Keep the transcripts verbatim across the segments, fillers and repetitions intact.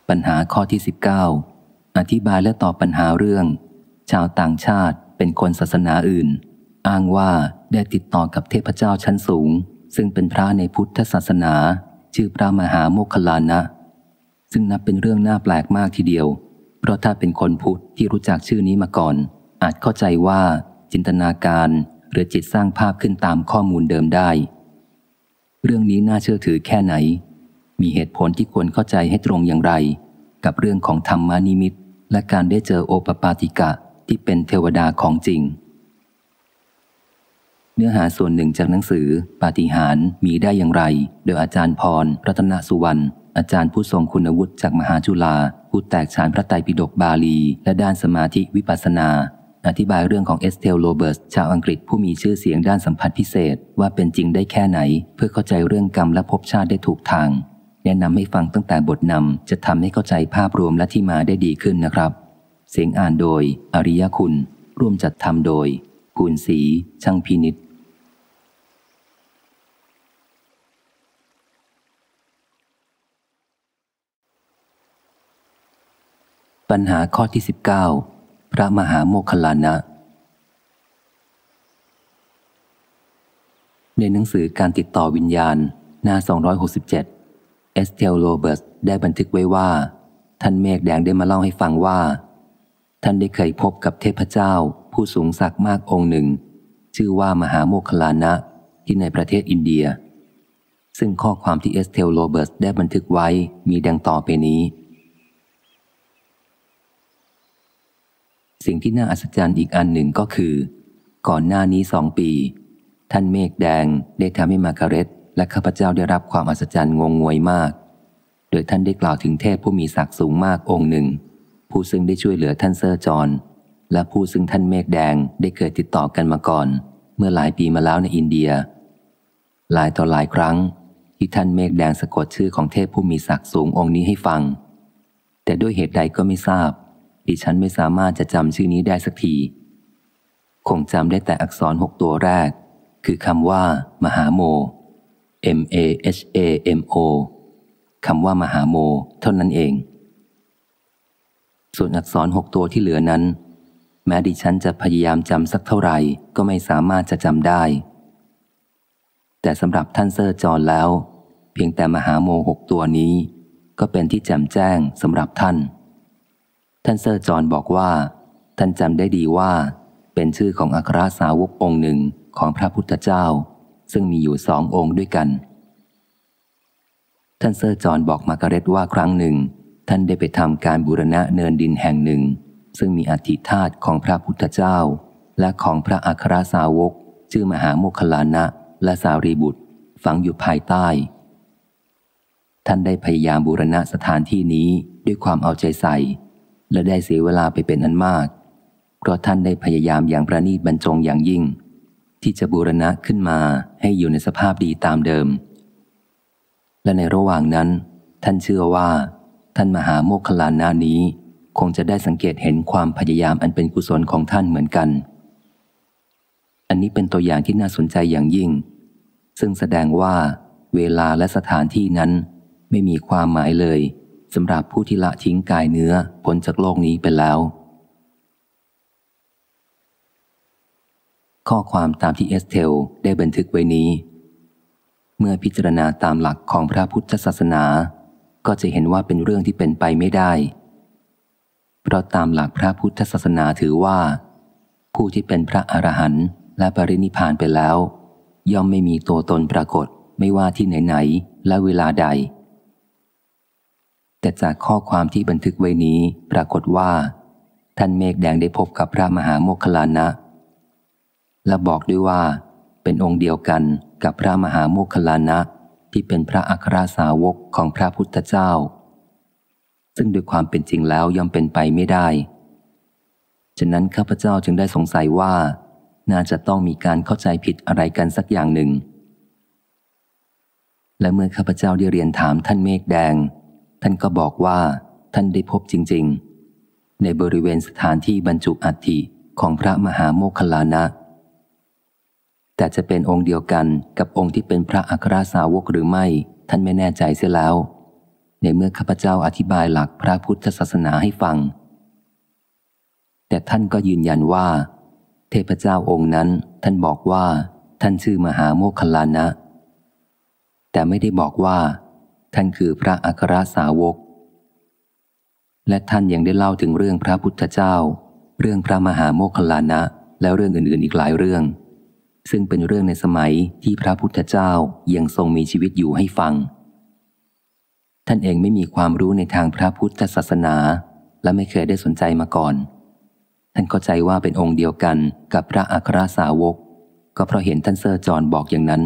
ปัญหาข้อที่สิบเก้าอธิบายและตอบปัญหาเรื่องชาวต่างชาติเป็นคนศาสนาอื่นอ้างว่าได้ติดต่อกับเทพเจ้าชั้นสูงซึ่งเป็นพระในพุทธศาสนาชื่อพระมหาโมคคัลลานะซึ่งนับเป็นเรื่องน่าแปลกมากทีเดียวเพราะถ้าเป็นคนพุทธที่รู้จักชื่อนี้มาก่อนอาจเข้าใจว่าจินตนาการหรือจิตสร้างภาพขึ้นตามข้อมูลเดิมได้เรื่องนี้น่าเชื่อถือแค่ไหนมีเหตุผลที่ควรเข้าใจให้ตรงอย่างไรกับเรื่องของธรรมานิมิตและการได้เจอโอปปาติกะที่เป็นเทวดาของจริงเนื้อหาส่วนหนึ่งจากหนังสือปาฏิหาริย์มีได้อย่างไรโดยอาจารย์พรรัตนสุวรรณอาจารย์ผู้ทรงคุณวุฒิจากมหาจุฬาผู้แตกฉานพระไตรปิฎกบาลีและด้านสมาธิวิปัสสนาอธิบายเรื่องของเอสเทลโลเบิร์สชาวอังกฤษผู้มีชื่อเสียงด้านสัมผัสพิเศษว่าเป็นจริงได้แค่ไหนเพื่อเข้าใจเรื่องกรรมและภพชาติได้ถูกทางแนะนำให้ฟังตั้งแต่บทนำจะทำให้เข้าใจภาพรวมและที่มาได้ดีขึ้นนะครับเสียงอ่านโดยอริยคุณร่วมจัดทำโดยภูนศรีช่างพินิจปัญหาข้อที่สิบเก้าพระมหาโมคคัลลานะในหนังสือการติดต่อวิญญาณหน้าสองร้อยหกสิบเจ็ดเอสเทลโลเบิร์สได้บันทึกไว้ว่าท่านเมฆแดงได้มาเล่าให้ฟังว่าท่านได้เคยพบกับเทพเจ้าผู้สูงศักดิ์มากองค์หนึ่งชื่อว่ามหาโมคคัลลานะที่ในประเทศอินเดียซึ่งข้อความที่เอสเทลโลเบิร์สได้บันทึกไว้มีดังต่อไปนี้สิ่งที่น่าอัศจรรย์อีกอันหนึ่งก็คือก่อนหน้านี้สองปีท่านเมฆแดงได้ทำให้มาร์กาเร็ตและข้าพเจ้าได้รับความอัศจรรย์งงงวยมากโดยท่านได้กล่าวถึงเทพผู้มีศักดิ์สูงมากองค์หนึ่งผู้ซึ่งได้ช่วยเหลือท่านเซอร์จอห์นและผู้ซึ่งท่านเมฆแดงได้เคยติดต่อกันมาก่อนเมื่อหลายปีมาแล้วในอินเดียหลายต่อหลายครั้งที่ท่านเมฆแดงสะกดชื่อของเทพผู้มีศักดิ์สูงองค์นี้ให้ฟังแต่ด้วยเหตุใดก็ไม่ทราบดิฉันไม่สามารถจะจำชื่อนี้ได้สักทีคงจำได้แต่อักษรหกตัวแรกคือคำว่ามหาโม M A H A M O คำว่ามหาโมเท่านั้นเองส่วนอักษรหกตัวที่เหลือนั้นแม้ดิฉันจะพยายามจำสักเท่าไหร่ก็ไม่สามารถจะจำได้แต่สำหรับท่านเซอร์จอห์นแล้วเพียงแต่มหาโมหกตัวนี้ก็เป็นที่แจ่มแจ้งสำหรับท่านท่านเซอร์จอห์นบอกว่าท่านจำได้ดีว่าเป็นชื่อของอัครสาวกองค์หนึ่งของพระพุทธเจ้าซึ่งมีอยู่สององค์ด้วยกันท่านเซอร์จอห์นบอกมาร์กาเร็ตว่าครั้งหนึ่งท่านได้ไปทำการบูรณะเนินดินแห่งหนึ่งซึ่งมีอธิธาตุของพระพุทธเจ้าและของพระอัครสาวกชื่อมหาโมคคัลลานะและสารีบุตรฝังอยู่ภายใต้ท่านได้พยายามบูรณะสถานที่นี้ด้วยความเอาใจใส่และได้เสียเวลาไปเป็นอันมากเพราะท่านได้พยายามอย่างประณีตบรรจงอย่างยิ่งที่จะบูรณะขึ้นมาให้อยู่ในสภาพดีตามเดิมและในระหว่างนั้นท่านเชื่อว่าท่านมหาโมคคัลลานะนี้คงจะได้สังเกตเห็นความพยายามอันเป็นกุศลของท่านเหมือนกันอันนี้เป็นตัวอย่างที่น่าสนใจอย่างยิ่งซึ่งแสดงว่าเวลาและสถานที่นั้นไม่มีความหมายเลยสำหรับผู้ที่ละทิ้งกายเนื้อพ้นจากโลกนี้ไปแล้วข้อความตามที่เอสเทลได้บันทึกไว้นี้เมื่อพิจารณาตามหลักของพระพุทธศาสนาก็จะเห็นว่าเป็นเรื่องที่เป็นไปไม่ได้เพราะตามหลักพระพุทธศาสนาถือว่าผู้ที่เป็นพระอรหันต์และปรินิพพานไปแล้วย่อมไม่มีตัวตนปรากฏไม่ว่าที่ไหนๆและเวลาใดแต่จากข้อความที่บันทึกไว้นี้ปรากฏว่าท่านเมฆแดงได้พบกับพระมหาโมคคัลลานะและบอกด้วยว่าเป็นองค์เดียวกันกับพระมหาโมคคัลลานะที่เป็นพระอัครสาวกของพระพุทธเจ้าซึ่งโดยความเป็นจริงแล้วย่อมเป็นไปไม่ได้ฉะนั้นข้าพเจ้าจึงได้สงสัยว่าน่าจะต้องมีการเข้าใจผิดอะไรกันสักอย่างหนึ่งและเมื่อข้าพเจ้าได้เรียนถามท่านเมฆแดงท่านก็บอกว่าท่านได้พบจริงๆในบริเวณสถานที่บรรจุอัฐิของพระมหาโมคคัลลานะแต่จะเป็นองค์เดียวกันกับองค์ที่เป็นพระอัครสาวกหรือไม่ท่านไม่แน่ใจเสียแล้วในเมื่อข้าพเจ้าอธิบายหลักพระพุทธศาสนาให้ฟังแต่ท่านก็ยืนยันว่าเทพเจ้าองค์นั้นท่านบอกว่าท่านชื่อมหาโมคคัลลานะแต่ไม่ได้บอกว่าท่านคือพระอัครสาวกและท่านยังได้เล่าถึงเรื่องพระพุทธเจ้าเรื่องพระมหาโมคคัลลานะและเรื่องอื่นๆอีกหลายเรื่องซึ่งเป็นเรื่องในสมัยที่พระพุทธเจ้ายังทรงมีชีวิตอยู่ให้ฟังท่านเองไม่มีความรู้ในทางพระพุทธศาสนาและไม่เคยได้สนใจมาก่อนท่านเข้าใจว่าเป็นองค์เดียวกันกับพระอัครสาวกก็เพราะเห็นท่านเซอร์จอห์นบอกอย่างนั้น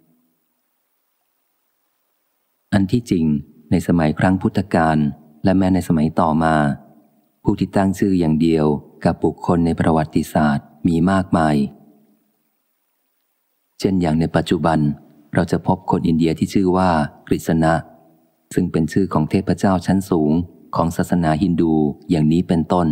อันที่จริงในสมัยครั้งพุทธกาลและแม้ในสมัยต่อมาผู้ที่ตั้งชื่ออย่างเดียวกับบุคคลในประวัติศาสตร์มีมากมายเช่นอย่างในปัจจุบันเราจะพบคนอินเดียที่ชื่อว่ากฤษณะซึ่งเป็นชื่อของเทพเจ้าชั้นสูงของศาสนาฮินดูอย่างนี้เป็นต้น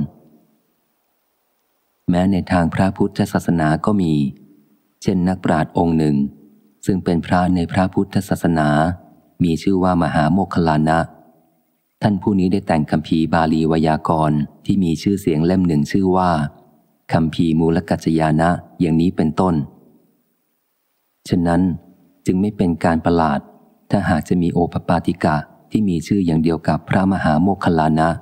แม้ในทางพระพุทธศาสนาก็มีเช่นนักปราชญ์องค์หนึ่งซึ่งเป็นพระในพระพุทธศาสนามีชื่อว่ามหาโมคคัลลานะท่านผู้นี้ได้แต่งคัมภีร์บาลีไวยากรณ์ที่มีชื่อเสียงเล่มหนึ่งชื่อว่าคัมภีร์มูลกัจจายนะอย่างนี้เป็นต้นฉะนั้นจึงไม่เป็นการประหลาดถ้าหากจะมีโอปปาติกะที่มีชื่ออย่างเดียวกับพระมหาโมคคัลลานะ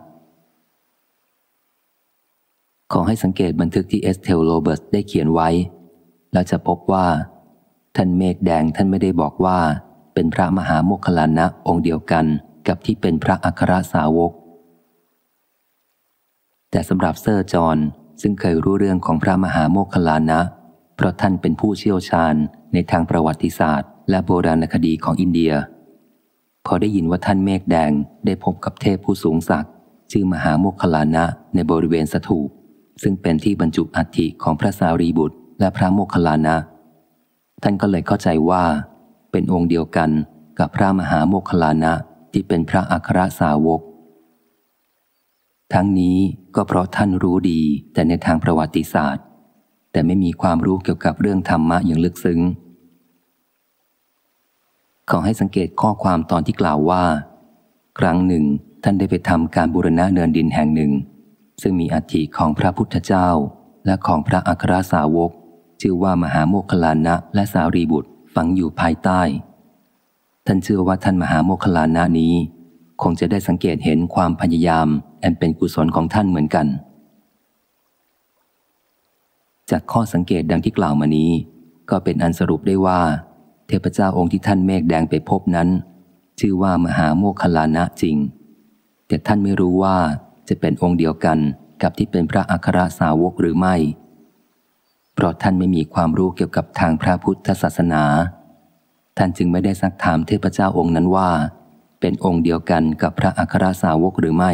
ขอให้สังเกตบันทึกที่เอสเทลโลเบิร์สได้เขียนไว้แล้วจะพบว่าท่านเมฆแดงท่านไม่ได้บอกว่าเป็นพระมหาโมคคัลลานะองค์เดียวกันกับที่เป็นพระอัครสาวกแต่สำหรับเซอร์จอห์นซึ่งเคยรู้เรื่องของพระมหาโมคคัลลานะเพราะท่านเป็นผู้เชี่ยวชาญในทางประวัติศาสตร์และโบราณคดีของอินเดียพอได้ยินว่าท่านเมฆแดงได้พบกับเทพผู้สูงศักดิ์ชื่อมหาโมคคัลลานะในบริเวณสถูปซึ่งเป็นที่บรรจุอัฐิของพระสารีบุตรและพระโมคคัลลานะท่านก็เลยเข้าใจว่าเป็นองค์เดียวกันกับพระมหาโมคคัลลานะที่เป็นพระอัครสาวกทั้งนี้ก็เพราะท่านรู้ดีแต่ในทางประวัติศาสตร์แต่ไม่มีความรู้เกี่ยวกับเรื่องธรรมะอย่างลึกซึ้งขอให้สังเกตข้อความตอนที่กล่าวว่าครั้งหนึ่งท่านได้ไปทำการบูรณะเนินดินแห่งหนึ่งซึ่งมีอัฐิของพระพุทธเจ้าและของพระอัครสาวกชื่อว่ามหาโมคคัลลานะและสารีบุตรฝังอยู่ภายใต้ท่านเชื่อว่าท่านมหาโมคคัลลานะนี้คงจะได้สังเกตเห็นความพยายามอันเป็นกุศลของท่านเหมือนกันจากข้อสังเกตดังที่กล่าวมานี้ก็เป็นอันสรุปได้ว่าเทพเจ้าองค์ที่ท่านเมฆแดงไปพบนั้นชื่อว่ามหาโมคคัลลานะจริงแต่ท่านไม่รู้ว่าจะเป็นองค์เดียวกันกับที่เป็นพระอัครสาวกหรือไม่เพราะท่านไม่มีความรู้เกี่ยวกับทางพระพุทธศาสนาท่านจึงไม่ได้ซักถามเทพเจ้าองค์นั้นว่าเป็นองค์เดียวกันกับพระอัครสาวกหรือไม่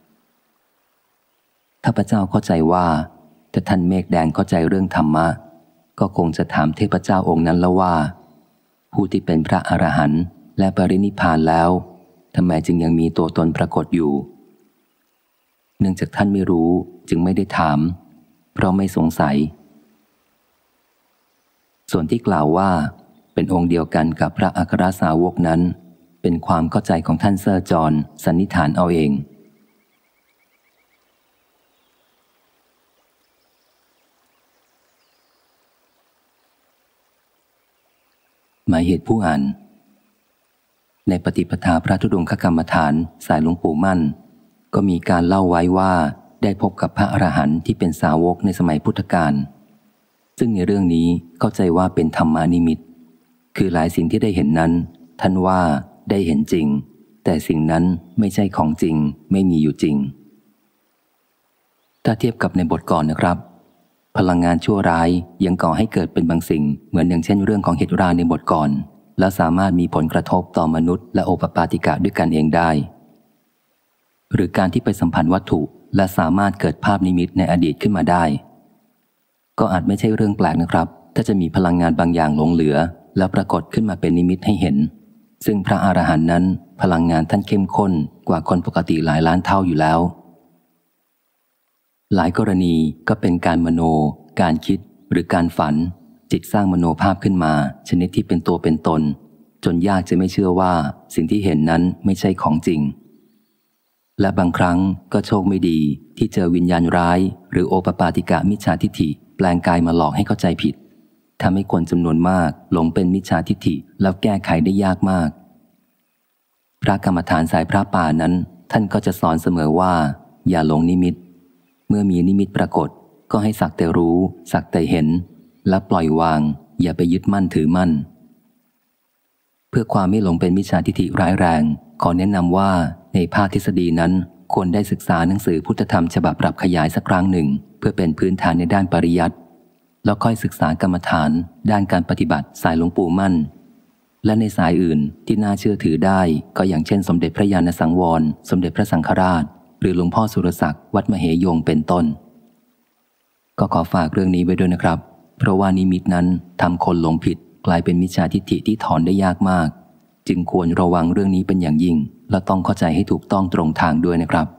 ข้าพเจ้าเข้าใจว่าถ้าท่านเมฆแดงเข้าใจเรื่องธรรมะก็คงจะถามเทพเจ้าองค์นั้นแล้วว่าผู้ที่เป็นพระอรหันต์และปรินิพพานแล้วทำไมจึงยังมีตัวตนปรากฏอยู่เนื่องจากท่านไม่รู้จึงไม่ได้ถามเพราะไม่สงสัยส่วนที่กล่าวว่าเป็นองค์เดียวกันกับพระอัครสาวกนั้นเป็นความเข้าใจของท่านเซอร์จอห์นสันนิษฐานเอาเองหมายเหตุผู้อ่านในปฏิปทาพระธุดงคกรรมฐานสายหลวงปู่มั่นก็มีการเล่าไว้ว่าได้พบกับพระอรหันต์ที่เป็นสาวกในสมัยพุทธกาลซึ่งในเรื่องนี้เข้าใจว่าเป็นธรรมานิมิตคือหลายสิ่งที่ได้เห็นนั้นท่านว่าได้เห็นจริงแต่สิ่งนั้นไม่ใช่ของจริงไม่มีอยู่จริงถ้าเทียบกับในบทก่อนนะครับพลังงานชั่วร้ายยังก่อให้เกิดเป็นบางสิ่งเหมือนอย่างเช่นเรื่องของเหตุราในบทก่อนและสามารถมีผลกระทบต่อมนุษย์และโอปปาติกะด้วยกันเองได้หรือการที่ไปสัมผัสวัตถุและสามารถเกิดภาพนิมิตในอดีตขึ้นมาได้ก็อาจไม่ใช่เรื่องแปลกนะครับถ้าจะมีพลังงานบางอย่างหลงเหลือแล้วปรากฏขึ้นมาเป็นนิมิตให้เห็นซึ่งพระอรหันต์นั้นพลังงานท่านเข้มข้นกว่าคนปกติหลายล้านเท่าอยู่แล้วหลายกรณีก็เป็นการมโนการคิดหรือการฝันจิตสร้างมโนภาพขึ้นมาชนิดที่เป็นตัวเป็นตนจนยากจะไม่เชื่อว่าสิ่งที่เห็นนั้นไม่ใช่ของจริงและบางครั้งก็โชคไม่ดีที่เจอวิญญาณร้ายหรือโอปปาติกะมิจฉาทิฏฐิแปลงกายมาหลอกให้เข้าใจผิดทำให้คนจำนวนมากหลงเป็นมิจฉาทิฏฐิแล้วแก้ไขได้ยากมากพระกรรมฐานสายพระป่านั้นท่านก็จะสอนเสมอว่าอย่าหลงนิมิตเมื่อมีนิมิตปรากฏก็ให้สักแต่รู้สักแต่เห็นและปล่อยวางอย่าไปยึดมั่นถือมั่นเพื่อความไม่หลงเป็นมิจฉาทิฏฐิร้ายแรงขอแนะนำว่าในภาคทฤษฎีนั้นควรได้ศึกษาหนังสือพุทธธรรมฉบับปรับขยายสักครั้งหนึ่งเพื่อเป็นพื้นฐานในด้านปริยัติแล้วค่อยศึกษากรรมฐานด้านการปฏิบัติสายหลวงปู่มั่นและในสายอื่นที่น่าเชื่อถือได้ก็อย่างเช่นสมเด็จพระญาณสังวรสมเด็จพระสังฆราชหรือหลวงพ่อสุรศักดิ์วัดมเหยงเป็นต้นก็ขอฝากเรื่องนี้ไว้ด้วยนะครับเพราะว่านิมิตนั้นทำคนหลงผิดกลายเป็นมิจฉาทิฏฐิที่ถอนได้ยากมากจึงควรระวังเรื่องนี้เป็นอย่างยิ่งและต้องเข้าใจให้ถูกต้องตรงทางด้วยนะครับ